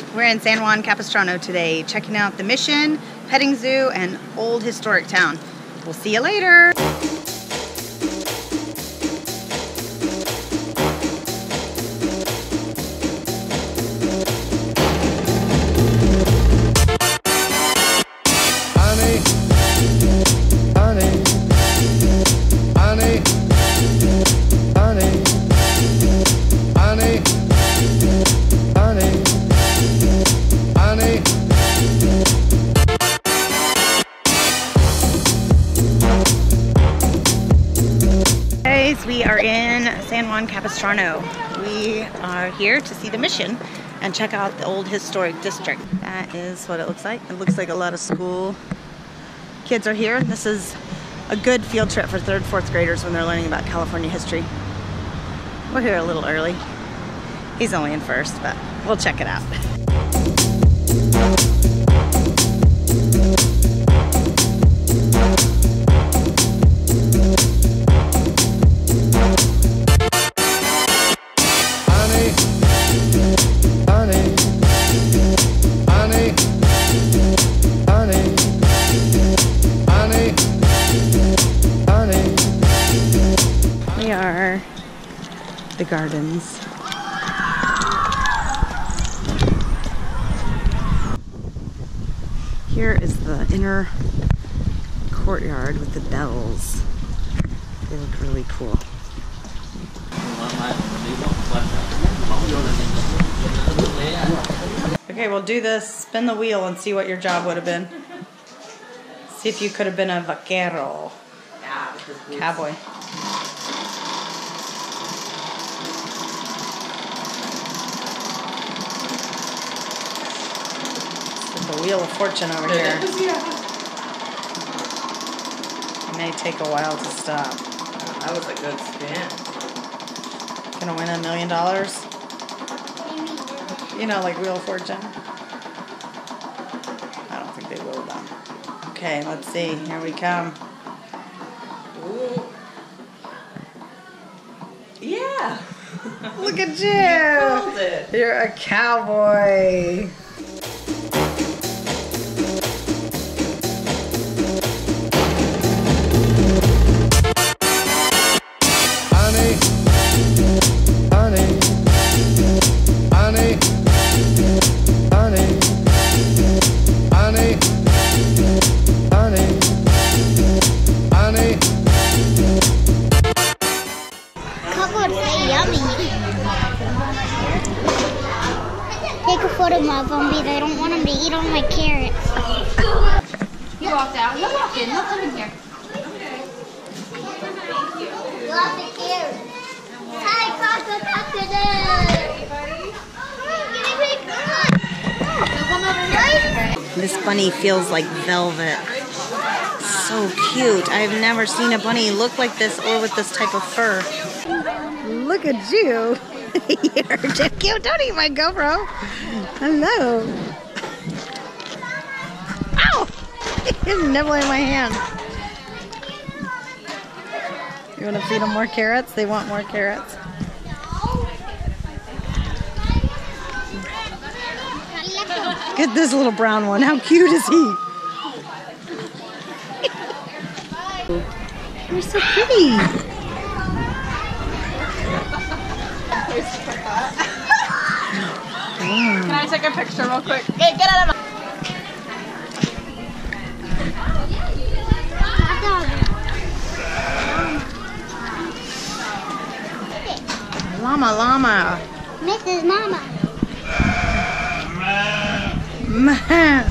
We're in San Juan Capistrano today, checking out the Mission, petting zoo, and old historic town. We'll see you later. We are in San Juan Capistrano. We are here to see the Mission and check out the old historic district. That is what it looks like. It looks like a lot of school kids are here. This is a good field trip for 3rd, 4th graders when they're learning about California history. We're here a little early. He's only in 1st, but we'll check it out. We are the gardens. Here is the inner courtyard with the bells. They look really cool. Okay, we'll do this. Spin the wheel and see what your job would have been. See if you could have been a vaquero. Cowboy. The Wheel of Fortune over here. It may take a while to stop. That was a good spin. Gonna win $1 million? You know, like Wheel of Fortune? I don't think they will though. Okay, let's see. Here we come. Ooh. Yeah. Look at you! You called it. You're a cowboy. Take a photo of them because I don't want them to eat all my carrots. You walked out. He'll walk in. He'll come in here. Lots of carrots. Hi, Papa, This bunny feels like velvet. So cute. I've never seen a bunny look like this or with this type of fur. Look at you. You're just cute. Don't eat my GoPro. Hello. Ow! He's nibbling my hand. You want to feed them more carrots? They want more carrots. Look at this little brown one. How cute is he? You're so pretty. Can I take a picture real quick? Hey, get out of my... Llama, llama. Mrs. Mama. Man.